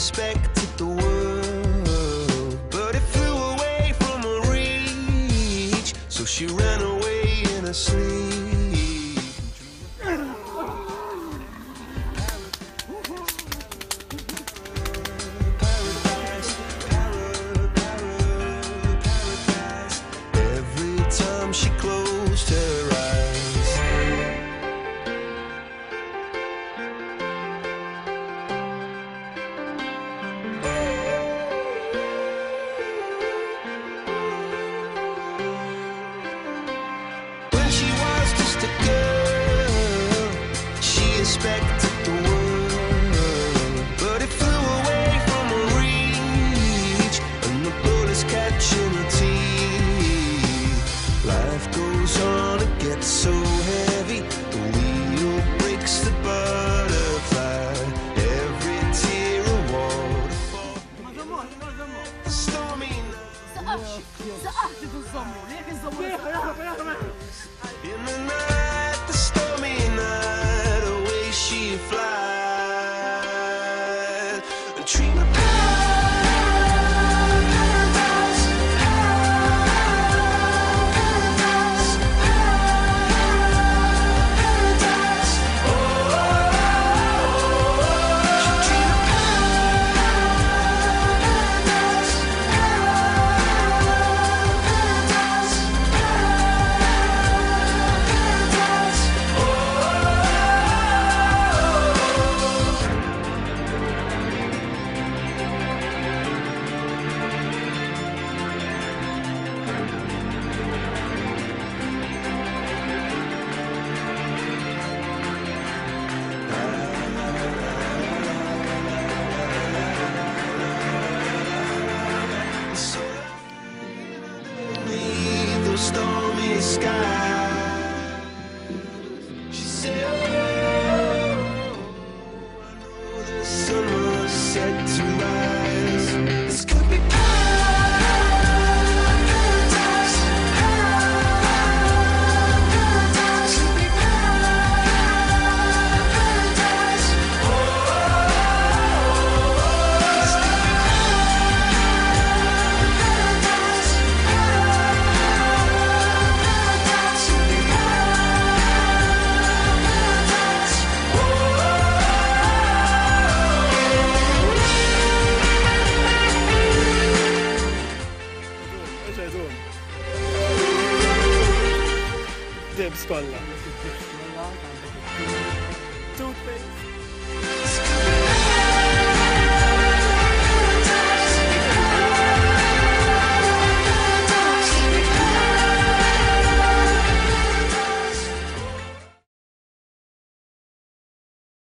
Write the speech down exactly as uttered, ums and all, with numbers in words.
expected the world, but it flew away from her reach, so she ran away in her sleep. Paradise, para, para, paradise. Every time she closed her eyes, when she was just a girl, she expected the world, but it flew away from her reach, and the bullets catching her teeth. Life goes on, it gets so heavy, the wheel breaks the butterfly, every tear a waterfall. The stormy night, in the night, the stormy night, away she flies, and dream of